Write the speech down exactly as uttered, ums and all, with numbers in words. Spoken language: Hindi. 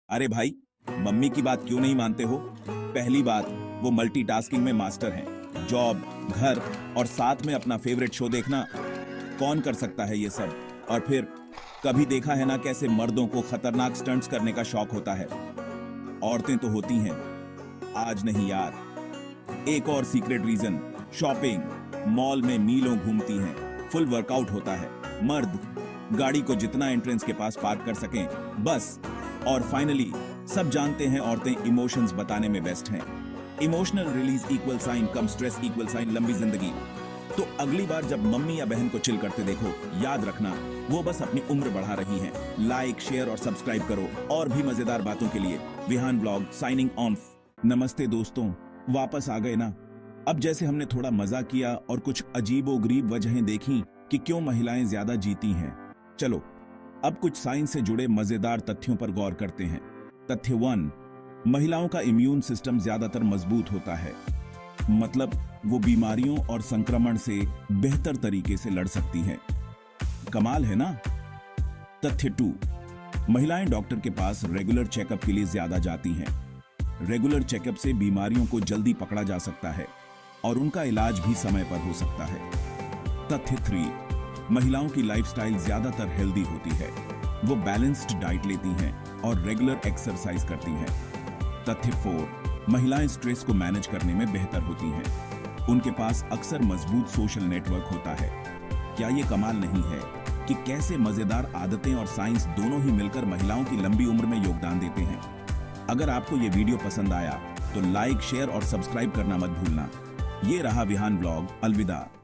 अरे भाई, मम्मी की बात क्यों नहीं मानते हो? पहली बात, वो मल्टीटास्किंग में मास्टर हैं। जॉब, घर और साथ में अपना फेवरेट शो देखना, कौन कर सकता है ये सब? और फिर कभी देखा है ना कैसे मर्दों को खतरनाक स्टंट्स करने का शौक होता है? औरतें तो होती हैं, आज नहीं यार। एक और सीक्रेट रीजन, शॉपिंग। मॉल में मीलों घूमती हैं, फुल वर्कआउट होता है। मर्द गाड़ी को जितना एंट्रेंस के पास पार्क कर सकें, बस। और फाइनली सब जानते हैं औरतें इमोशंस बताने में बेस्ट हैं। इमोशनल रिलीज इक्वल साइन कम स्ट्रेस इक्वल साइन लंबी जिंदगी। तो अगली बार जब मम्मी या बहन को चिल करते देखो, याद रखना वो बस अपनी उम्र बढ़ा रही हैं। लाइक, शेयर और सब्सक्राइब करो और भी मजेदार बातों के लिए। Vihaan blog signing off. नमस्ते दोस्तों, वापस आ गए ना। अब जैसे हमने थोड़ा मजा किया और कुछ अजीबोगरीब वजहें देखी कि क्यों महिलाएं ज्यादा जीती हैं। चलो अब कुछ साइंस से जुड़े मजेदार तथ्यों पर गौर करते हैं। तथ्य वन, महिलाओं का इम्यून सिस्टम ज्यादातर मजबूत होता है। मतलब वो बीमारियों और संक्रमण से बेहतर तरीके से लड़ सकती हैं। कमाल है ना। तथ्य टू, महिलाएं डॉक्टर के पास रेगुलर चेकअप के लिए ज्यादा जाती हैं। रेगुलर चेकअप से बीमारियों को जल्दी पकड़ा जा सकता है और उनका इलाज भी समय पर हो सकता है। तथ्य थ्री, महिलाओं की लाइफस्टाइल ज्यादातर हेल्दी होती है। वो बैलेंस्ड डाइट लेती हैं और रेगुलर एक्सरसाइज करती हैं। तथ्य फोर, महिलाएं स्ट्रेस को मैनेज करने में बेहतर होती हैं। उनके पास अक्सर मजबूत सोशल नेटवर्क होता है। क्या ये कमाल नहीं है कि कैसे मजेदार आदतें और साइंस दोनों ही मिलकर महिलाओं की लंबी उम्र में योगदान देते हैं। अगर आपको ये वीडियो पसंद आया तो लाइक, शेयर और सब्सक्राइब करना मत भूलना। ये रहा विहान ब्लॉग। अलविदा।